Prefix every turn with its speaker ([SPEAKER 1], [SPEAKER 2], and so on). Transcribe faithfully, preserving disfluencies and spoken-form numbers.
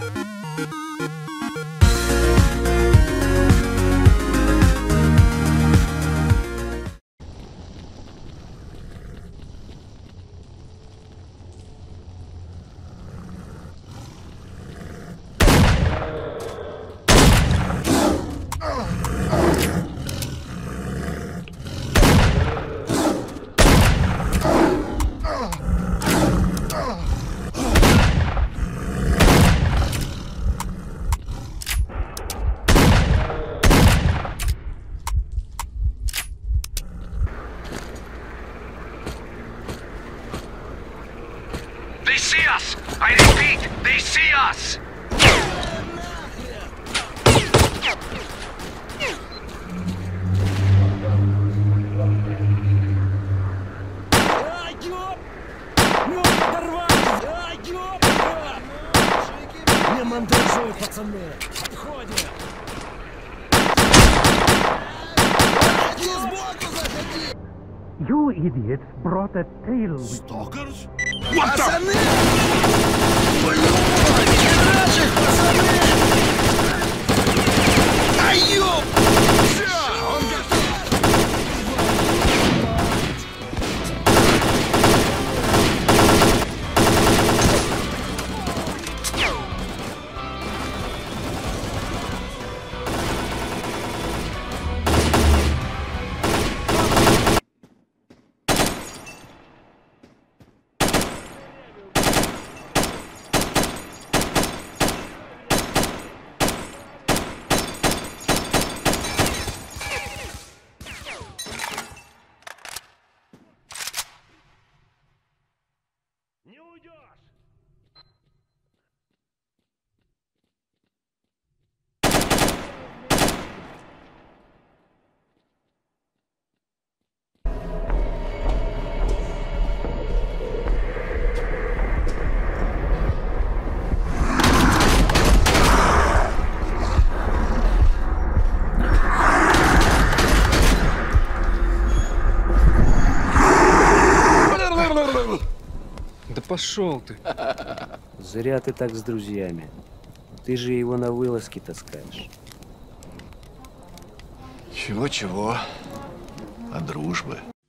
[SPEAKER 1] They see us! I repeat, they see us!
[SPEAKER 2] Не мандражуй, пацаны! Отходим!
[SPEAKER 3] You idiots brought a tail with
[SPEAKER 2] S T A L K E R?
[SPEAKER 4] Пацаны! Наших пацаны! Ай, ёп! Всё, он готов!
[SPEAKER 2] Не уйдешь!
[SPEAKER 5] Да пошел ты.
[SPEAKER 6] Зря ты так с друзьями. Ты же его на вылазки таскаешь.
[SPEAKER 4] Чего-чего, а дружбы.